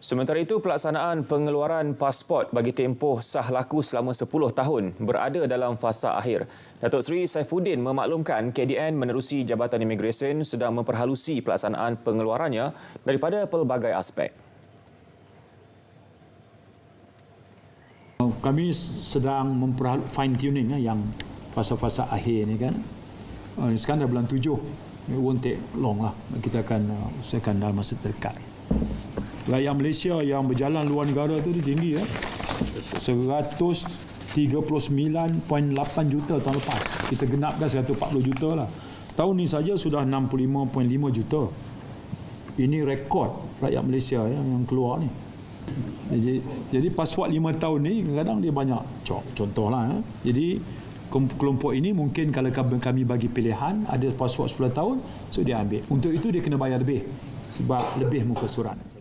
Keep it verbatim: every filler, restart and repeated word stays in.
Sementara itu, pelaksanaan pengeluaran pasport bagi tempoh sah laku selama sepuluh tahun berada dalam fasa akhir. Datuk Seri Saifuddin memaklumkan K D N menerusi Jabatan Imigresen sedang memperhalusi pelaksanaan pengeluarannya daripada pelbagai aspek. Kami sedang memperhal fine tuning yang fasa-fasa akhir ni kan. Sekarang dah bulan tujuh. It won't take long lah. Kita akan usahakan dalam masa terdekat. Rakyat Malaysia yang berjalan luar negara tu tinggi ya. seratus tiga puluh sembilan perpuluhan lapan juta tahun lepas. Kita genapkan seratus empat puluh juta lah. Tahun ni saja sudah enam puluh lima perpuluhan lima juta. Ini rekod rakyat Malaysia ya, yang keluar ni. Jadi, jadi pasport lima tahun ni kadang-kadang dia banyak. Contohlah ya. Jadi kelompok ini mungkin kalau kami bagi pilihan ada pasport sepuluh tahun, so dia ambil. Untuk itu dia kena bayar lebih sebab lebih muka surat.